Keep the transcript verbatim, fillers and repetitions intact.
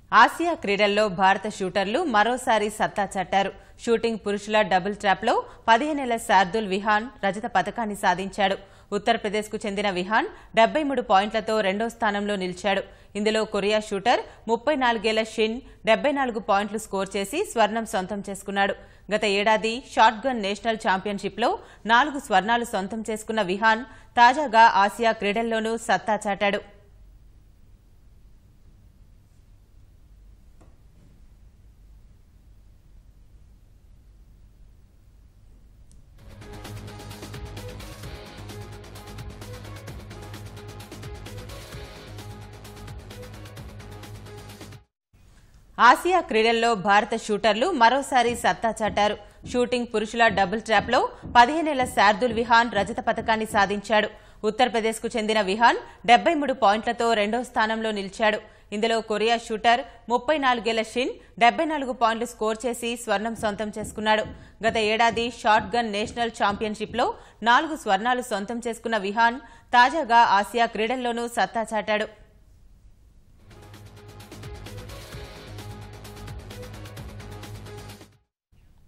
Asia క్రీడల్లో భారత షూటర్లు మరోసారి సత్తా చాటారు. షూటింగ్ పురుషుల డబుల్ ట్రాప్లో పదిహేనేళ్ల శార్దుల్ విహాన్ రజత పతకాన్ని సాధించాడు. ఉత్తరప్రదేశ్కు చెందిన విహాన్ డెబ్బై మూడు పాయింట్లతో రెండో స్థానంలో నిలిచాడు. ఇందులో కొరియా షూటర్ ముప్పై నాలుగేళ్ల షిన్ డెబ్బై నాలుగు పాయింట్లు స్కోర్ చేసి స్వర్ణం సొంతం చేసుకున్నాడు. గత ఏడాది షాట్ గన్ నేషనల్ ఛాంపియన్షిప్లో నాలుగు స్వర్ణాలు సొంతం చేసుకున్న విహాన్ తాజాగా ఆసియా క్రీడల్లోనూ సత్తా చాటాడు. ఆసియా క్రీడల్లో భారత షూటర్లు మరోసారి సత్తా చాటారు. షూటింగ్ పురుషుల డబుల్ ట్రాప్లో పదిహేనేళ్ల శార్దుల్ విహాన్ రజత పతకాన్ని సాధించాడు. ఉత్తరప్రదేశ్కు చెందిన విహాన్ డెబ్బై మూడు పాయింట్లతో రెండో స్థానంలో నిలిచాడు. ఇందులో కొరియా షూటర్ ముప్పై నాలుగేళ్ల షిన్ డెబ్బై నాలుగు పాయింట్లు స్కోర్ చేసి స్వర్ణం సొంతం చేసుకున్నాడు. గత ఏడాది షాట్ గన్ నేషనల్ ఛాంపియన్షిప్లో నాలుగు స్వర్ణాలు సొంతం చేసుకున్న విహాన్ తాజాగా ఆసియా క్రీడల్లోనూ సత్తా చాటాడు.